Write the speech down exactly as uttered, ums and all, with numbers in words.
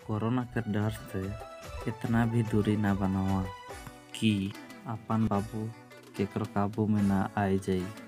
Corona के डर से इतना भी दूरी ना बनावा कि अपन बाबू केकरो काबू में ना आई जाई।